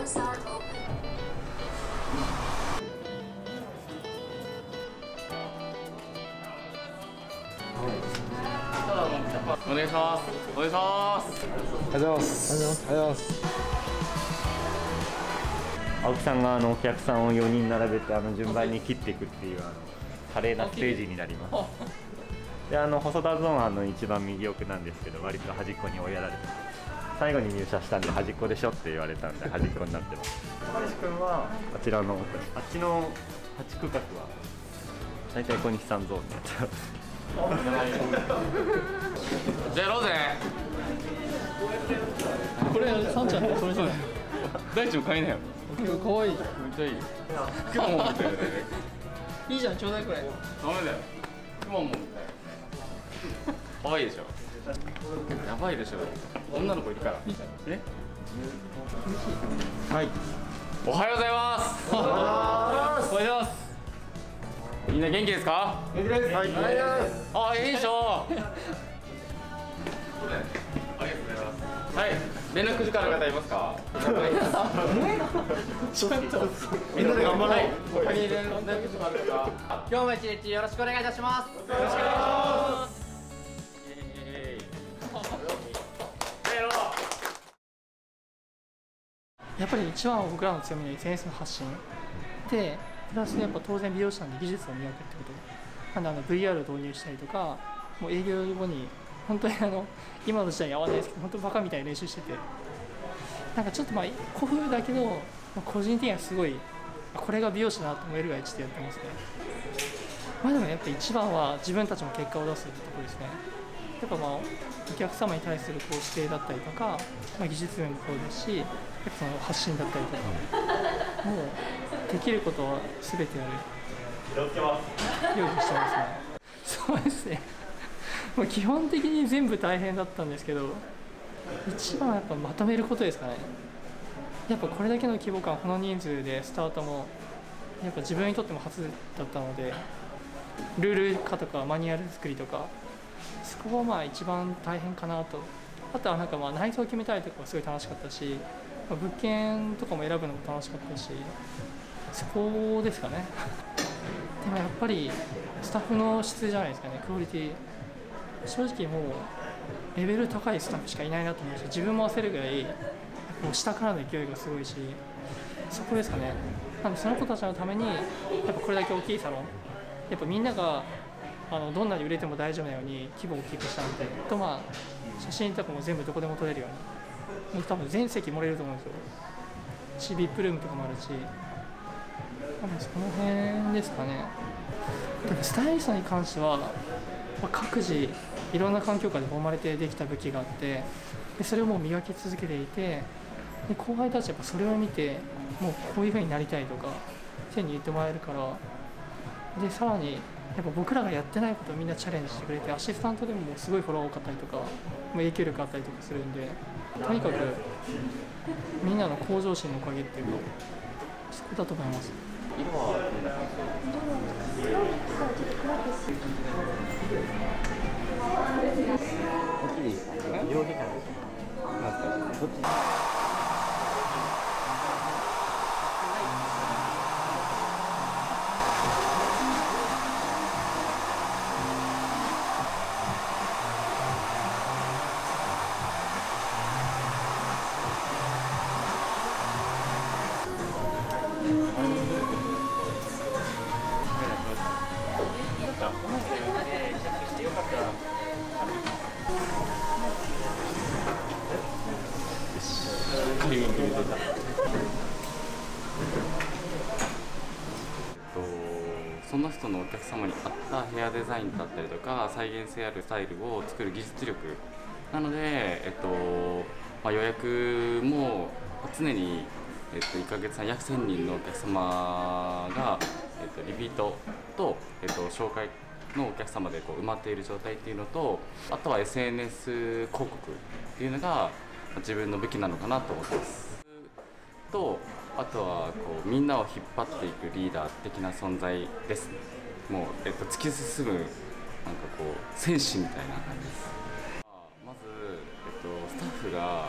Doors are open. お願いします。お願いします。 ありがとうございます。ありがとうございます。 青木さんがお客さんを4人並べて順番に切っていくっていう華麗なステージになります。で細田ゾーンは一番右奥なんですけど、割と端っこに追いやられて最後に入社したんで端っこでしょって言われたんで端っこになってます。小西君はあちらのあっちの8区画は大体小西さんゾーンでやってます。 じゃあやろうぜ。 これサンちゃんのそれじゃない。 大地も買いなよ。 かわいい。 めっちゃいい。くまモンみたいな。 いいじゃん、ちょうだいこれ。 ダメだよ。くまモンみたいな。可愛いでしょ。やばいでしょ。女の子いるから。え？はい。おはようございます。おはようございます。みんな元気ですか？元気です。はい。あ、いいでしょ。はい、連絡時間の方いますか？ ちょっとみんなで頑張ろう。 他に連絡時間ある方。 今日も一日よろしくお願いいたします。 よろしくお願いします。 やっぱり一番僕らの強みは SNS の発信で、プラスやっぱ当然美容師なんで技術を磨くってこと。なんでVR を導入したりとか、もう営業後に本当に今の時代に合わないですけど、本当にバカみたいに練習してて、なんかちょっと古風だけど個人的にはすごいこれが美容師だなと思えるぐらいちょっとやってますね。でもやっぱ一番は自分たちも結果を出すってところですね。やっぱお客様に対する指定だったりとか、技術面もそうですし、やっぱその発信だったりとか、もうできることは全てやるようにしてますね。そうですね。もう基本的に全部大変だったんですけど、一番はやっぱまとめることですかね。やっぱこれだけの規模感、この人数でスタートもやっぱ自分にとっても初だったので、ルール化とかマニュアル作りとか、そこは一番大変かなと。あとは内装を決めたりとかもすごい楽しかったし、物件とかも選ぶのも楽しかったし、そこですかね。でもやっぱりスタッフの質じゃないですかね、クオリティ。正直もうレベル高いスタッフしかいないなと思うし、自分も焦るぐらいもう下からの勢いがすごいし、そこですかね。なのでその子たちのためにやっぱこれだけ大きいサロン、やっぱみんながどんなに売れても大丈夫なように規模を大きくしたので、と写真とかも全部どこでも撮れるように、もう多分全席盛れると思うんですよ。VIP ルームとかもあるし、多分その辺ですかね。でもスタイリストに関しては各自いろんな環境下で生まれてできた武器があって、でそれをもう磨き続けていて、で後輩たちはやっぱそれを見てもうこういう風になりたいとか手に言ってもらえるから、でさらにやっぱ僕らがやってないことをみんなチャレンジしてくれて、アシスタントでももうすごいフォロー多かったりとか、もう影響力あったりとかするんで、とにかくみんなの向上心のおかげっていうか、そこだと思います。 色は大きいですか？両手からなんですか？どっち？ その人のお客様に合ったヘアデザインだったりとか再現性あるスタイルを作る技術力なので、予約も常に、1ヶ月間約1000人のお客様が、リピートと、紹介のお客様で埋まっている状態っていうのと、あとは SNS 広告っていうのが自分の武器なのかなと思ってます。とあとはみんなを引っ張っていくリーダー的な存在ですね。もう、突き進む戦士みたいな感じです。まず、スタッフが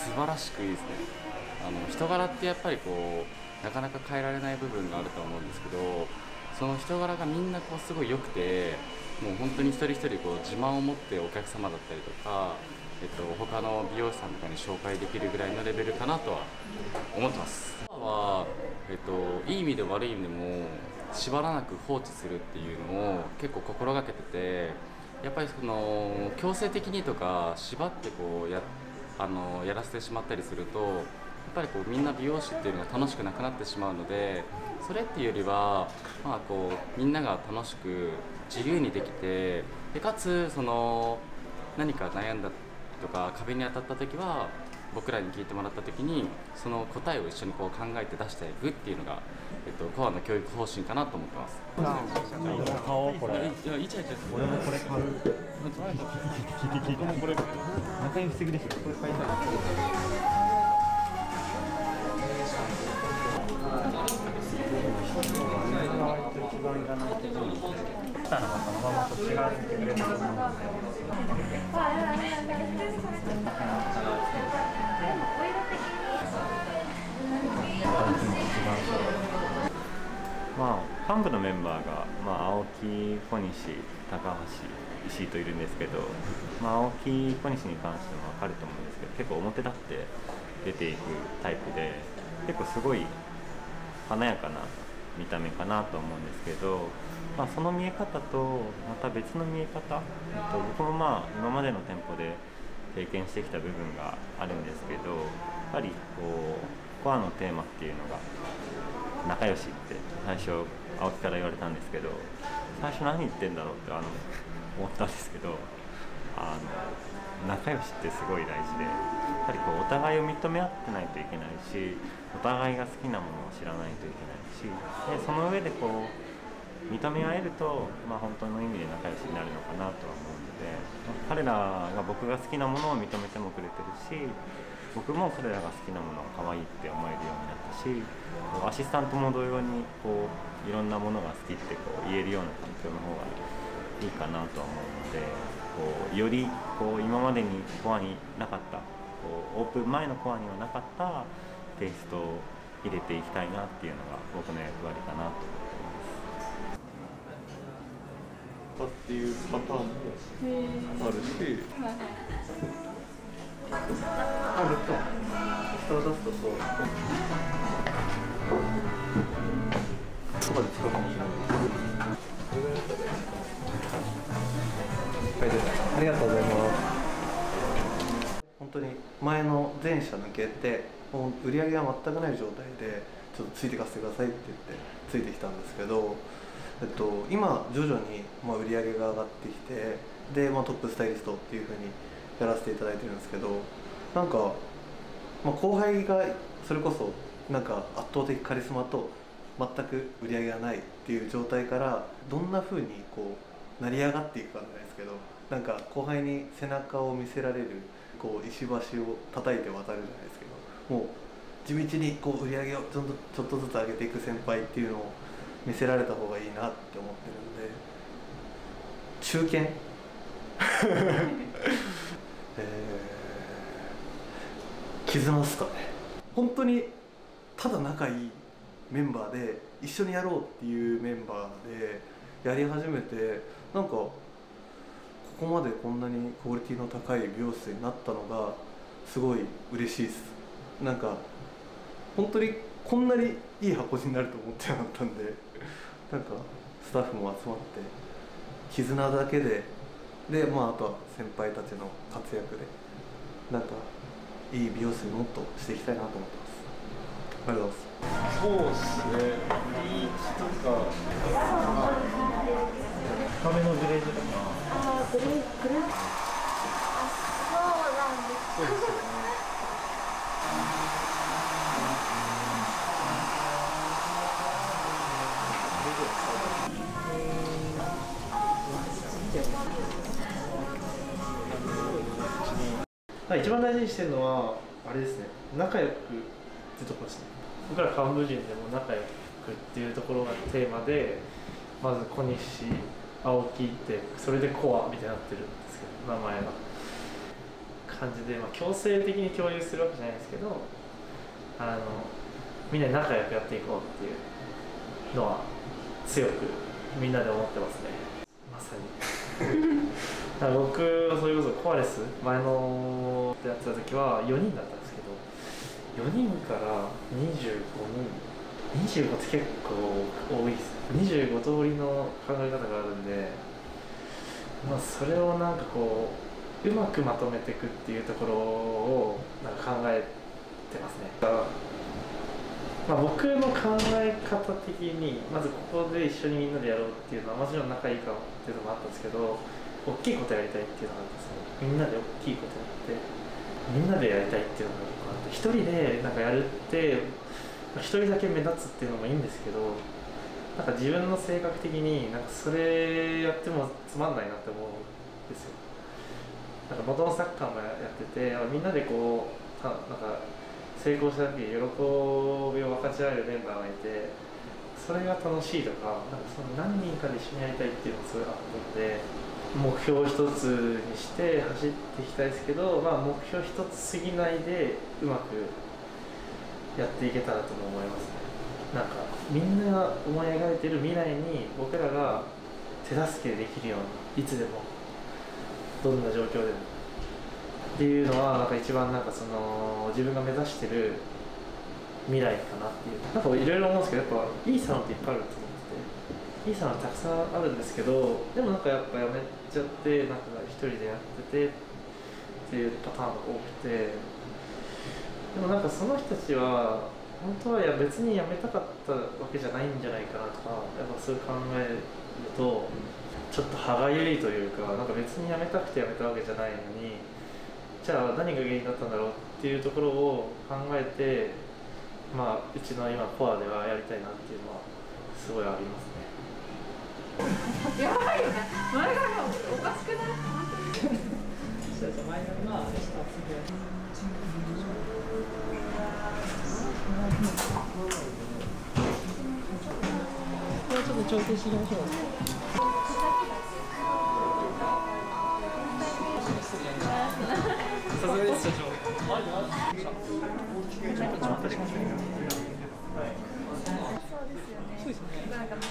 素晴らしくいいですね。人柄ってやっぱりこうなかなか変えられない部分があると思うんですけど、その人柄がみんなこうすごい良くて、もう本当に一人一人こう自慢を持ってお客様だったりとか、他の美容師さんとかに紹介できるぐらいのレベルかなとは思ってます。いい意味で悪い意味でも縛らなく放置するっていうのを結構心がけてて、やっぱりその強制的にとか縛ってこうやらせてしまったりすると、やっぱりこうみんな美容師っていうのが楽しくなくなってしまうので、それっていうよりは、こうみんなが楽しく自由にできて、でかつその何か悩んだとか壁に当たった時は僕らに聞いてもらった時にその答えを一緒にこう考えて出していくっていうのが、コアの教育方針かなと思ってます。 買おうこれ。いやイチャイチャ。俺もこれ買う。僕もこれ。仲良しすぎですよ。これ買いたい。一番いらないけど。そのままこっち側に来てくれると思うので。幹部のメンバーが、青木、小西、高橋、石井といるんですけど、青木、小西に関しても分かると思うんですけど、結構表立って出ていくタイプで、結構すごい華やかな見た目かなと思うんですけど、その見え方とまた別の見え方、僕も今までの店舗で経験してきた部分があるんですけど、やっぱりこうコアのテーマっていうのが仲良しって最初青木から言われたんですけど、最初何言ってんだろうって思ったんですけど、仲良しってすごい大事で、やっぱりこうお互いを認め合ってないといけないし、お互いが好きなものを知らないといけないし、でその上でこう認め合えると、本当の意味で仲良しになるのかなとは思うので、彼らが僕が好きなものを認めてもくれてるし、僕も彼らが好きなものが可愛いって思えるようになったし、アシスタントも同様にこういろんなものが好きってこう言えるような環境の方がいいかなとは思うので、こうよりこう今までにコアになかったこうオープン前のコアにはなかったテイストを入れていきたいなっていうのが僕の役割かなと思ってます。 っていうパターンもあるし、あると人を出すとそうそばで使うかもしれない。ありがとうございます。本当に前の前社抜けてもう売り上げが全くない状態でちょっとついてかせてくださいって言ってついてきたんですけど、今徐々に売り上げが上がってきて、で、トップスタイリストっていう風にやらせていただいてるんですけど、なんか、後輩がそれこそなんか圧倒的カリスマと全く売り上げがないっていう状態からどんな風にこう成り上がっていくかじゃないですけど、なんか後輩に背中を見せられるこう石橋を叩いて渡るじゃないですけど、もう地道にこう売り上げをちょっとずつ上げていく先輩っていうのを見せられた方がいいなって思ってるんで、中堅絆ですかね。本当にただ仲いいメンバーで一緒にやろうっていうメンバーでやり始めて、なんかここまでこんなにクオリティの高い美容室になったのがすごい嬉しいです。なんか本当にこんなにいい箱になると思ってなかったんで、なんかスタッフも集まって絆だけで、あとは先輩たちの活躍でなんかいい美容室にもっとしていきたいなと思ってます。ありがとうございます。そうですね。リーチとか壁のグレージとか。 グレージ。そうなんです。 そうですよね。一番大事にしてるのはあれですね、仲良くっていうところですね。僕ら幹部陣でも仲良くっていうところがテーマで、まず小西、青木ってそれでコアみたいになってるんですけど、名前が感じで、強制的に共有するわけじゃないですけど、みんなで仲良くやっていこうっていうのは強くみんなで思ってますね。まさにだから僕はそれこそコアレス前のやってた時は4人だったんですけど、4人から25人、25って結構多いです。25通りの考え方があるんで、それをなんかこううまくまとめていくっていうところをなんか考えてますね。僕の考え方的にまずここで一緒にみんなでやろうっていうのはもちろん仲いいかっていうのもあったんですけど、大きいことやりたいっていうのがあったんですね。みんなで大きいことやってみんなでやりたいっていうのがあって、一人でなんかやるって一人だけ目立つっていうのもいいんですけど、なんか自分の性格的になんかそれやってもつまんないなって思うんですよ。なんか元のサッカーもやってて、みんなでこうなんか成功した時に喜びを分かち合えるメンバーがいて、それが楽しいとか、なんかその何人かで一緒にやりたいっていうのがすごいあったので、目標一つにして走っていきたいですけど、目標一つ過ぎないでうまくやっていけたらとも思いますね。なんかみんなが思い描いてる未来に僕らが手助けできるように、いつでもどんな状況でもっていうのはなんか一番なんかその自分が目指してる未来かなっていう。なんかいろいろ思うんですけど、やっぱいいサロンっていっぱいあると思ってて、いいサロンたくさんあるんですけど、でもなんかやっぱやめちゃってなんか一人でやっててっていうパターンが多くて、でもなんかその人たちは本当は別に辞めたかったわけじゃないんじゃないかなとか、やっぱそういう考えるとちょっと歯がゆいというか、なんか別に辞めたくて辞めたわけじゃないのに、じゃあ何が原因だったんだろうっていうところを考えて、うちの今コアではやりたいなっていうのはすごいありますね。 やばいよね。前髪おかしくない？ そうです。前髪は明日これちょっと調整していきましょう。さすがです社長。そうですよね。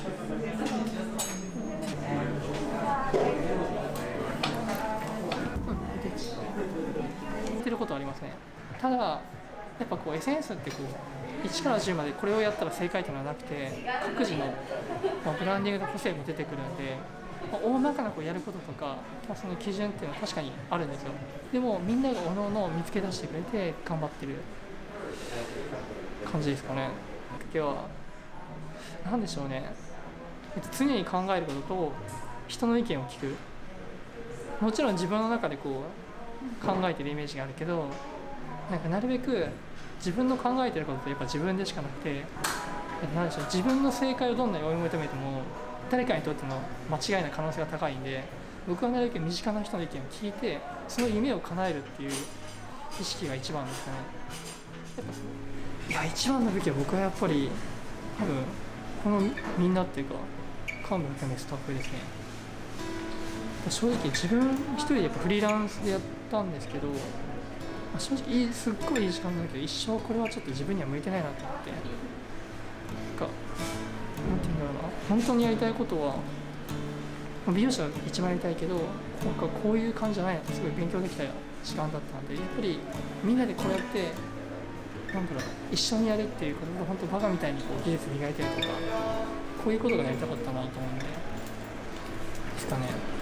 言ってることありますね。ただやっぱこう SNS ってこう1から10までこれをやったら正解というのはなくて、各自のブランディングの個性も出てくるので、大まかなこうやることとか、その基準っていうのは確かにあるんですよ。でもみんながおのおの見つけ出してくれて頑張ってる感じですかね。今日は何でしょうね、常に考えることと人の意見を聞く。もちろん自分の中でこう考えてるイメージがあるけど、なんかなるべく自分の考えてることってやっぱ自分でしかなくて、何でしょう、自分の正解をどんなに追い求めても誰かにとっての間違いな可能性が高いんで、僕はなるべく身近な人の意見を聞いてその夢を叶えるっていう意識が一番ですかね。やっぱ一番の武器は僕はやっぱり多分このみんなっていうか幹部含めスタッフですね。正直自分一人でやっぱフリーランスでやったんですけど、正直すっごいいい時間だけど一生これはちょっと自分には向いてないなと思って、なんていうんだろうな、本当にやりたいことは美容師は一番やりたいけど、なんかこういう感じじゃないなってすごい勉強できた時間だったので、やっぱりみんなでこうやってなんだろう、一緒にやるっていうことで本当バカみたいにこう技術磨いたりとか、こういうことがやりたかったなと思うんでですかね。